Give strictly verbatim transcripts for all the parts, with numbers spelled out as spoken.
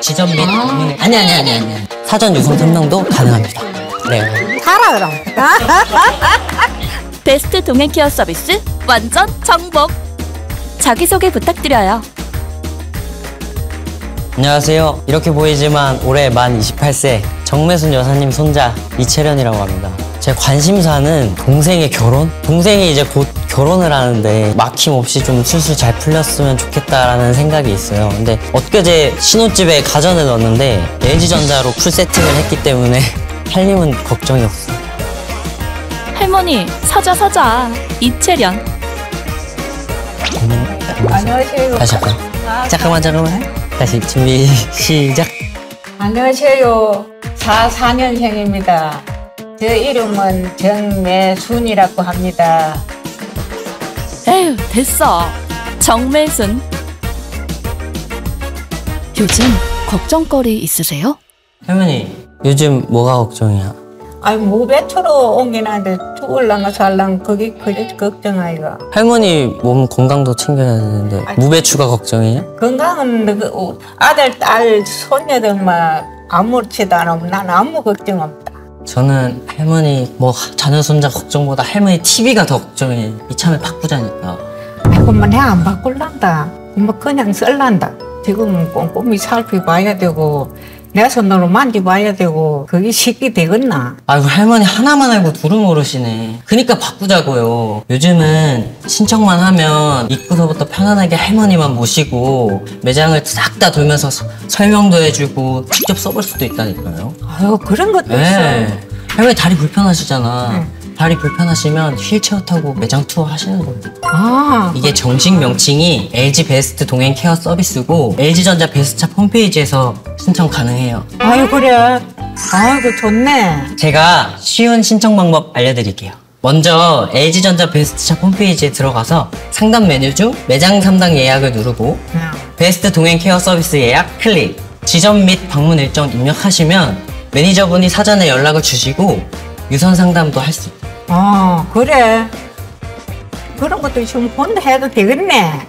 지점 및 방문 아니 아니 아니 아니 사전 유선 설명도 가능합니다. 네. 가라 그럼. 베스트 동행 케어 서비스 완전 정복. 자기소개 부탁드려요. 안녕하세요. 이렇게 보이지만 올해 만 이십팔 세 정매순 여사님 손자 이채련이라고 합니다. 제 관심사는 동생의 결혼? 동생이 이제 곧 결혼을 하는데 막힘없이 좀 술술 잘 풀렸으면 좋겠다라는 생각이 있어요. 근데 엊그제 신혼집에 가전을 넣었는데 엘지전자로 풀 세팅을 했기 때문에 살림은 걱정이 없어요. 할머니 사자 사자 이채련. 안녕하세요. 다시 할까요? 잠깐만 잠깐만 다시 준비 시작. 안녕하세요. 사십사 년생입니다. 저 이름은 정매순이라고 합니다. 에휴 됐어. 정매순. 요즘 걱정거리 있으세요? 할머니 요즘 뭐가 걱정이야? 아이 무배추로 옮기는데 죽을랑가 살랑 그게 그래 걱정 아이가. 할머니 몸 건강도 챙겨야 되는데 무배추가 걱정이에요? 건강은 그 아들 딸 손녀들만 아무렇지도 않으면 난 아무 걱정 없다. 저는 할머니 뭐 자녀 손자 걱정보다 할머니 티비가 더 걱정이에요. 이참에 바꾸자니까. 아이고만 내 안 바꿀란다. 뭐 그냥 쓸란다. 지금 꼼꼼히 살펴봐야 되고 내 손으로 만져봐야 되고 그게 쉽게 되겠나? 아이고 할머니 하나만 알고 둘을 모르시네. 그니까 바꾸자고요. 요즘은 신청만 하면 입구서부터 편안하게 할머니만 모시고 매장을 싹 다 돌면서 서, 설명도 해주고 직접 써볼 수도 있다니까요. 아유 그런 것도 네. 있어. 할머니 다리 불편하시잖아. 네. 다리 불편하시면 휠체어 타고 매장 투어 하시는 거예요. 아 이게 정식 명칭이 엘지 베스트 동행 케어 서비스고 엘지전자 베스트샵 홈페이지에서 신청 가능해요. 아유 그래. 아이고 좋네. 제가 쉬운 신청 방법 알려드릴게요. 먼저 엘지전자 베스트샵 홈페이지에 들어가서 상담 메뉴 중 매장 담당 예약을 누르고 야. 베스트 동행 케어 서비스 예약 클릭, 지점 및 방문 일정 입력하시면 매니저분이 사전에 연락을 주시고 유선 상담도 할 수 있어요. 아 그래. 그런 것도 지금 혼자 해도 되겠네.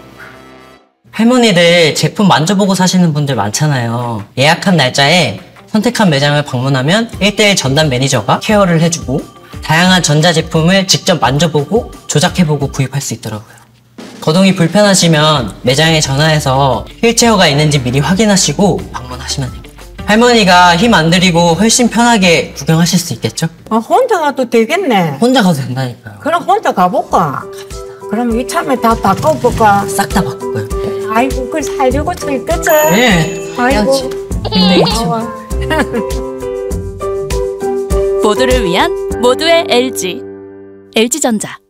할머니들 제품 만져보고 사시는 분들 많잖아요. 예약한 날짜에 선택한 매장을 방문하면 일 대일 전담 매니저가 케어를 해주고 다양한 전자제품을 직접 만져보고 조작해보고 구입할 수 있더라고요. 거동이 불편하시면 매장에 전화해서 휠체어가 있는지 미리 확인하시고 방문하시면 됩니다. 할머니가 힘 안 들이고 훨씬 편하게 구경하실 수 있겠죠? 아, 혼자 가도 되겠네. 혼자 가도 된다니까요. 그럼 혼자 가볼까? 갑시다. 그럼 이참에 다 바꿔볼까? 싹 다 바꿀 거예요. 아이고 그걸 살려고 즐거지? 네. 아이고 힘내겠죠. 모두를 위한 모두의 엘지. 엘지전자.